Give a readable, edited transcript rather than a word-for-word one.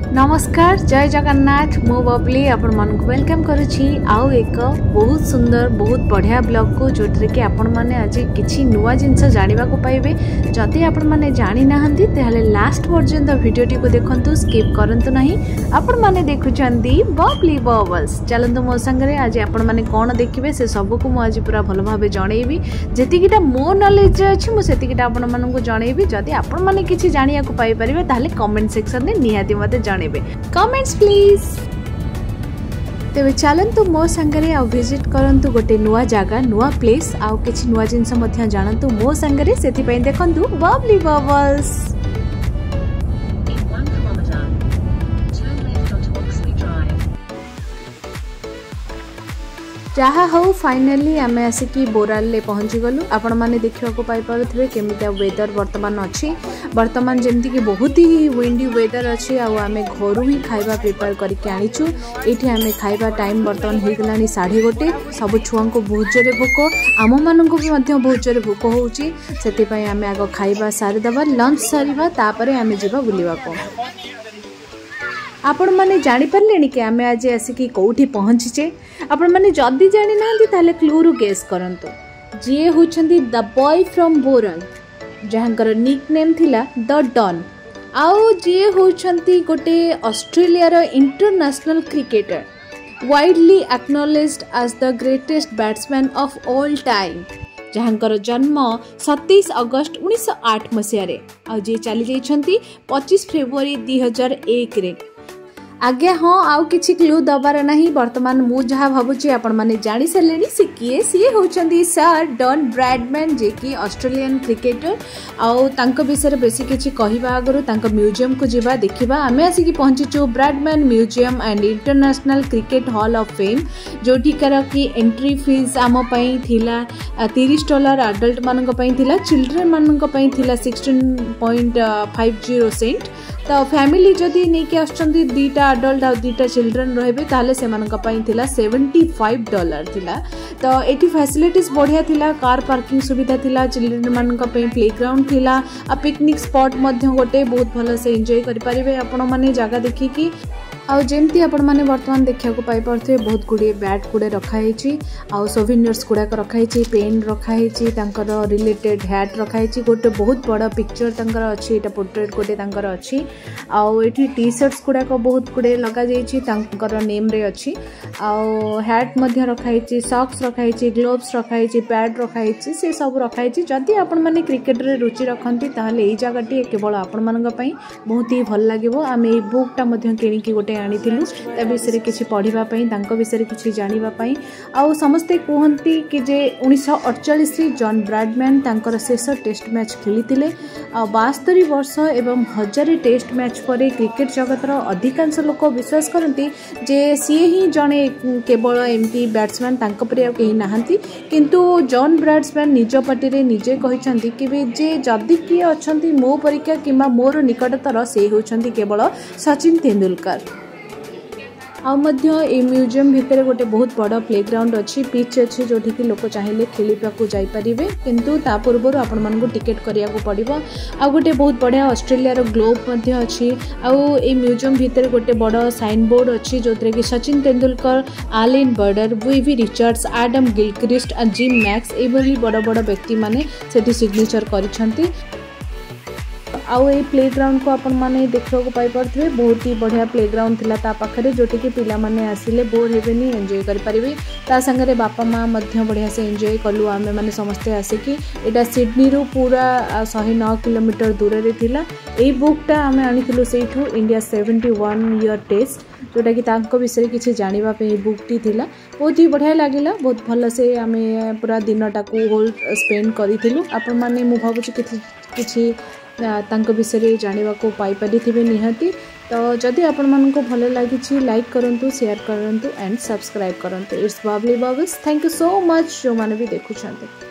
नमस्कार जय जगन्नाथ मु बबली आपण मन को वेलकम करुछि आउ एक बहुत सुंदर बहुत बढ़िया ब्लॉग को जोटरे कि आपण माने आज किछि नुवा जिंस जानिबा को पाइबे। जदि आपण माने जानि नाहंती ताले लास्ट पर्यंत वीडियोटी को देखंतु स्किप करंतु नाही। आपण माने देखुचंदी बबली बबल्स चलंतु मो संगरे आज आपण माने कोन देखिबे से सब को मु आज पूरा भलो भाबे जणैबी। जेतिकिटा मो नॉलेज अछि मु सेतिकिटा आपण मानन को जणैबी। जदि आपण माने किछि जानिया को पाइ परिबे ताले कमेंट सेक्शन में निहाती मते कमेंट्स प्लीज। तेरे चलतु मो संगरे आ विजिट करंतु गोटे नुआ जगह नुआ प्लेस आउ किछि नुआ जिंस मध्य जानतु मो संगरे सेति पई देखंतु बबली बबल्स। जहा हो फाइनली आमे आसिकी बोराल ले पहुंची गलु। आपण माने देखिवा को पाई पारुथबे केमिता वेदर वर्तमान अछि। वर्तमान जेमति कि बहुत ही विंडी वेदर अछि आ आमे घरु ही खाइबा प्रिपेयर करके आनिछु। एठी आमे खाइबा टाइम वर्तमान हे गलानी 1:30। सब छुआं को बहुत जोरे भोक आम मानन को भी मध्य बहुत जोरे भोक होउची। सेति पई आमे आगो खाइबा सारि दबा लंच सारिबा तापरे आमे जिबा बुलिबा को। आपण माने जानि परलेनी कि आमे आज आसिकी कोठी पहुंचीचे। आपण माने जदी जानि नांती ताले क्लू रु गेस करंतु। जे होछंती द बॉय फ्रॉम बोरल जहांकर निक नेम थिला द डॉन। आउ जे होछंती गोटे ऑस्ट्रेलिया रो international cricketer widely acknowledged as the greatest batsman of all time जहांकर जन्म 27 अगस्त 1908 मसिया रे आ जे चली जाइछंती 25 फरवरी 2001 रे। आगे हाँ आउ किछि क्लू दबार नहीं। वर्तमान मु जहा भाबुची आपण माने जानि सलेनी से किए सी होचंदी सर डॉन ब्रैडमैन जे कि ऑस्ट्रेलियन क्रिकेटर। आउ तांको विषय रे बेसी किछि कहिबा आगरु तांको म्यूजियम को जिबा देखिबा। आमे आसी पहुंचीचु Bradman museum and international cricket hall of fame जोठी कर कि एंट्री फीस आम पई थिला $30 एडल्ट मानक पई थिला। चिल्ड्रन मानक पई थिला 16.50 सेंट। तो फैमिली जदि नहीं के आछंती दीटा एडल्ट आ दीटा चिल्ड्रन रहबे ताले से मानक पई थिला $75 थिला। तो एटी फैसिलिटीज बढ़िया थिला। कार पार्किंग सुविधा थिला। चिल्ड्रन मानक पई प्लेग्राउंड थिला। आ पिकनिक स्पॉट मध्य गोटे बहुत भलो से एन्जॉय करि परिबे आपण माने जागा देखि कि। आउ जेमती आपण माने वर्तमान देखिया को पाई परथे बहुत गुडी बैट गुडे रखा हेची। आउ सोवेनियर्स गुडा को रखा हेची। पेन रखा हेची। तांकर रिलेटेड हैट रखा हेची। गोटे बहुत बड़ा पिक्चर तांकर अछि। एटा पोर्ट्रेट गोटे तांकर अछि। आउ एठी टी शर्ट्स गुडा को बहुत गुडे लगा जाईची तांकर नेम रे अछि। आउ हैट मध्य रखा हेची। सॉक्स रखा हेची। ग्लोव्स रखा हेची। पैड रखा हेची। से सब रखा हेची। जदि आपण माने क्रिकेट रे रुचि रखंती ताहले एई जगहटी केवल आपण मानक पई बहुत ही भल लागिवो। आमे ए बुकटा मध्य किनि कि गोटे आनिथिलु ता विषय किछि पढिबा पई तांको विषय किछि जानिबा पई। आउ समस्ते कहंती कि जे 1948 रे जॉन ब्रैडमैन तांकर शेष टेस्ट मैच खेलितिले। 72 वर्ष एवं 1000 टेस्ट मैच पर क्रिकेट जगतर अधिकांश लोक विश्वास करती जे सी ही जने केवल एमती बैट्समैन तांको पर केही नाहंती। किंतु जॉन ब्रैडमैन निज पार्टी रे निजे कहिसंती कि जे जदि किए अछंती मो परीक्षा किंबा मोर निकटतर से होछंती केवल सचिन तेंदुलकर। आ मध्य ए म्यूजियम भितर गोटे बहुत बड़ा प्लेग्राउंड अच्छी पिच अच्छी जोठी कि लोक चाहिए खेलवा को जाई परिबे। किंतु ता पूर्व आपण मन को टिकेट करिया को पड़िबो। आ गोटे बहुत बढ़िया ऑस्ट्रेलिया रो ग्लोब मध्य अच्छी। आउ ए म्यूजियम भितर गोटे बड़ा साइन बोर्ड अच्छी जोतरे कि Sachin Tendulkar Allan Border Viv Richards Adam Gilchrist आ जिम मैक्स एभली बड़ बड़ व्यक्ति माने सेठी सिग्नेचर करिसंती। आउ ए प्लेग्राउंड को आपण माने देखो को पाई परथबे बहुत ही बढ़िया प्लेग्राउंड थिला ता पाखरे जोटी कि पिला माने आसिले बोर हेबेनी एन्जॉय करि परिबे। ता संगरे बापा मां मध्य बढ़िया से एन्जॉय कलु। आमे माने समस्त आसिकी एटा सिडनी रो पूरा 109 किलोमीटर दूर रे थिला। ए बुकटा आमे आनिथिलु सेठू इंडिया 71 ईयर टेस्ट जोटा कि तांको विषय किछि जानिबा पे बुकटी थिला। बहुत ही बढ़िया लागिला। बहुत भल से आमे पूरा दिनटा को होल स्पेंड करिथिलु। आपण माने मु भाबुची किछि तांको विषय जानिबा को पाई परिथिबे निहाती। तो जदि आपण मन को भल लागिछि लाइक करंतु शेयर करंतु एंड सब्सक्राइब करंतु। It's bubbly bubbles. Thank you so much जो माने भी देखुछंते।